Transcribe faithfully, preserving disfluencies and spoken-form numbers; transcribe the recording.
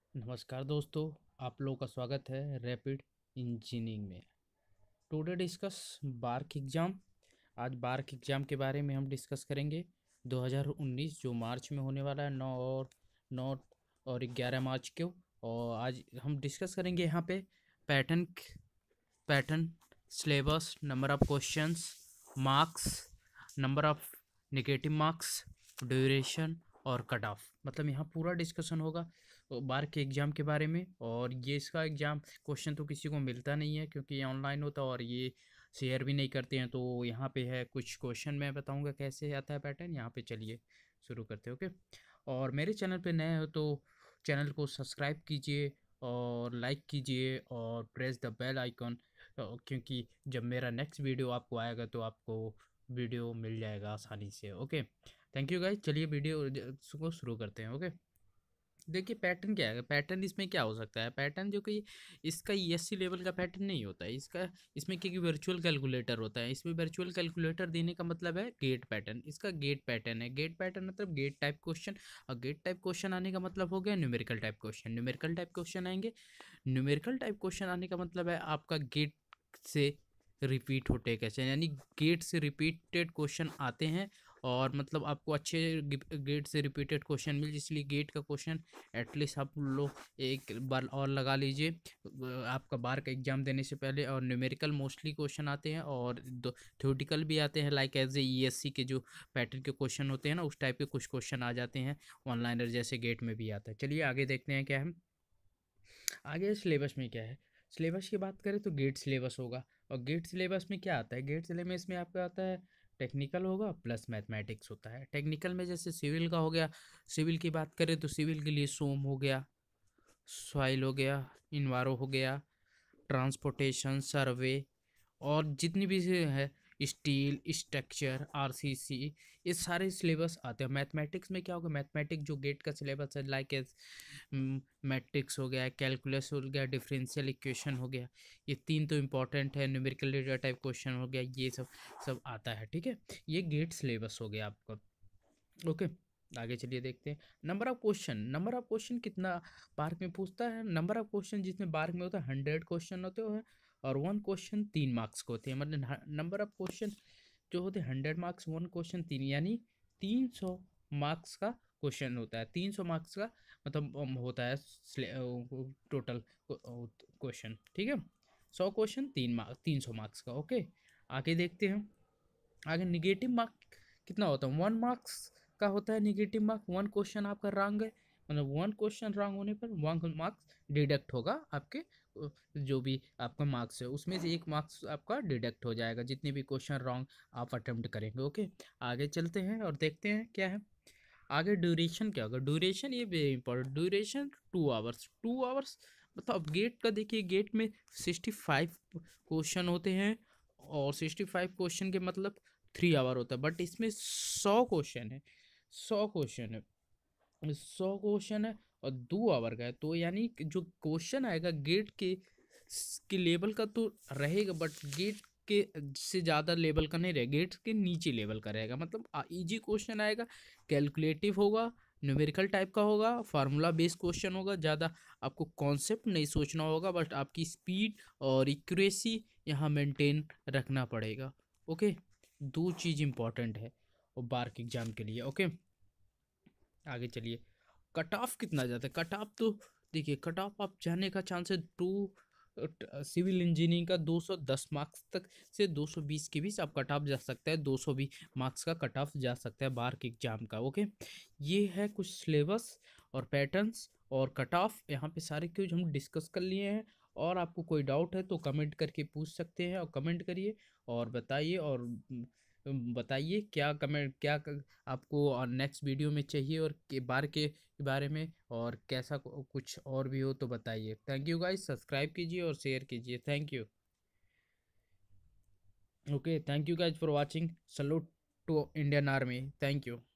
नमस्कार दोस्तों, आप लोगों का स्वागत है रैपिड इंजीनियरिंग में। Today discuss BARC exam. आज बार्क एग्ज़ाम के बारे में हम डिस्कस करेंगे। दो हज़ार उन्नीस जो मार्च में होने वाला है, नौ और नौ और ग्यारह मार्च को। और आज हम डिस्कस करेंगे यहाँ पे pattern pattern syllabus, number of questions, marks, number of negative marks, duration और कट ऑफ। मतलब यहाँ पूरा डिस्कशन होगा बार के एग्ज़ाम के बारे में। और ये इसका एग्ज़ाम क्वेश्चन तो किसी को मिलता नहीं है क्योंकि ये ऑनलाइन होता है और ये शेयर भी नहीं करते हैं। तो यहाँ पे है कुछ क्वेश्चन, मैं बताऊँगा कैसे आता है पैटर्न। यहाँ पे चलिए शुरू करते हैं। ओके, और मेरे चैनल पे नए हो तो चैनल को सब्सक्राइब कीजिए और लाइक कीजिए और प्रेस द बेल आइकन, क्योंकि जब मेरा नेक्स्ट वीडियो आपको आएगा तो आपको वीडियो मिल जाएगा आसानी से। Okay, thank you guys. चलिए वीडियो को शुरू करते हैं। ओके, देखिए पैटर्न क्या है। पैटर्न इसमें क्या हो सकता है, पैटर्न जो कि इसका ईएससी लेवल का पैटर्न नहीं होता है इसका। इसमें क्योंकि वर्चुअल कैलकुलेटर होता है, इसमें वर्चुअल कैलकुलेटर देने का मतलब है गेट पैटर्न। इसका गेट पैटर्न है। गेट पैटर्न मतलब गेट टाइप क्वेश्चन, और गेट टाइप क्वेश्चन आने का मतलब हो गया numerical type question. Numerical type question आएंगे। न्यूमेरिकल टाइप क्वेश्चन आने का मतलब है आपका गेट से रिपीट होते कैसे, यानी गेट से रिपीटेड क्वेश्चन आते हैं। और मतलब आपको अच्छे गेट से रिपीटेड क्वेश्चन मिल, इसलिए गेट का क्वेश्चन एटलीस्ट आप लोग एक बार और लगा लीजिए आपका बार का एग्जाम देने से पहले। और न्यूमेरिकल मोस्टली क्वेश्चन आते हैं और थ्योरेटिकल भी आते हैं, लाइक एज ए ईएससी के जो पैटर्न के क्वेश्चन होते हैं ना, उस टाइप के कुछ क्वेश्चन आ जाते हैं ऑनलाइनर जैसे गेट में भी आता है। चलिए आगे देखते हैं क्या है आगे सिलेबस में क्या है। सिलेबस की बात करें तो गेट सिलेबस होगा। और गेट सिलेबस में क्या आता है, गेट सिलेबस में आपका आता है टेक्निकल होगा प्लस मैथमेटिक्स होता है। टेक्निकल में जैसे सिविल का हो गया, सिविल की बात करें तो सिविल के लिए सोम हो गया, सॉइल हो गया, इन्वायरो हो गया, ट्रांसपोर्टेशन, सर्वे, और जितनी भी से है स्टील, स्ट्रक्चर, आरसीसी, ये सारे सिलेबस आते हैं। मैथमेटिक्स में क्या होगा, मैथमेटिक्स जो गेट का सिलेबस है, लाइक एज मैट्रिक्स हो गया, कैलकुलस हो गया, डिफरेंशियल इक्वेशन हो गया, ये तीन तो इम्पॉर्टेंट है। न्यूमेरिकल डेटा टाइप क्वेश्चन हो गया, ये सब सब आता है। ठीक है, ये गेट सिलेबस हो गया आपका। ओके, आगे चलिए देखते हैं नंबर ऑफ क्वेश्चन। नंबर ऑफ क्वेश्चन कितना बार्क में पूछता है। नंबर ऑफ क्वेश्चन जिसमें बार्क में होता है हंड्रेड क्वेश्चन होते हैं, और वन क्वेश्चन तीन मार्क्स के होते हैं। मतलब नंबर ऑफ क्वेश्चन जो होते हैं हंड्रेड मार्क्स, वन क्वेश्चन तीन, यानी तीन सौ मार्क्स का क्वेश्चन होता है। तीन सौ मार्क्स का मतलब अम, होता है टोटल क्वेश्चन। ठीक है, सौ क्वेश्चन तीन मार्क्स, तीन सौ मार्क्स का। ओके, आगे देखते हैं। आगे निगेटिव मार्क कितना होता है, वन मार्क्स का होता है निगेटिव मार्क। वन क्वेश्चन आपका रॉन्ग है, मतलब वन क्वेश्चन रॉन्ग होने पर वन मार्क्स डिडक्ट होगा आपके अ, जो भी आपका मार्क्स है उसमें से एक मार्क्स आपका डिडक्ट हो जाएगा, जितने भी क्वेश्चन रॉन्ग आप अटेम्प्ट करेंगे। ओके, आगे चलते हैं और देखते हैं क्या है आगे। ड्यूरेशन क्या होगा, ड्यूरेशन ये very important. Duration two hours, two hours मतलब अब गेट का देखिए, गेट में सिक्सटी फाइव क्वेश्चन होते हैं, और सिक्सटी फाइव क्वेश्चन के मतलब थ्री आवर होता है। बट इसमें सौ क्वेश्चन है, सौ क्वेश्चन है, सौ क्वेश्चन है और दो आवर का है। तो यानी कि जो क्वेश्चन आएगा गेट के के लेवल का तो रहेगा, बट गेट के से ज़्यादा लेवल का नहीं रहेगा, गेट के नीचे लेवल का रहेगा। मतलब इजी क्वेश्चन आएगा, कैलकुलेटिव होगा, न्यूमेरिकल टाइप का होगा, फार्मूला बेस्ड क्वेश्चन होगा। ज़्यादा आपको कॉन्सेप्ट नहीं सोचना होगा, बट आपकी स्पीड और इक्यूरेसी यहाँ मेंटेन रखना पड़ेगा। ओके, दो चीज़ इंपॉर्टेंट है और बार्क एग्जाम के लिए। ओके, आगे चलिए। कट ऑफ कितना जाता है, कट ऑफ तो देखिए, कट ऑफ आप जाने का चांस है टू सिविल इंजीनियरिंग का दो सौ दस मार्क्स तक से दो सौ बीस के बीच आप कट ऑफ जा सकता है। दो सौ बीस मार्क्स का कट ऑफ जा सकता है बार के एग्जाम का। ओके, ये है कुछ सिलेबस और पैटर्न्स और कट ऑफ, यहाँ पे सारे क्यूज हम डिस्कस कर लिए हैं। और आपको कोई डाउट है तो कमेंट करके पूछ सकते हैं, और कमेंट करिए और बताइए। और बताइए क्या कमेंट क्या क- आपको और नेक्स्ट वीडियो में चाहिए और के बार के बारे में, और कैसा कु- कुछ और भी हो तो बताइए। थैंक यू गाइस, सब्सक्राइब कीजिए और शेयर कीजिए। Thank you. Okay, thank you guys for watching. Salute to Indian Army. Thank you.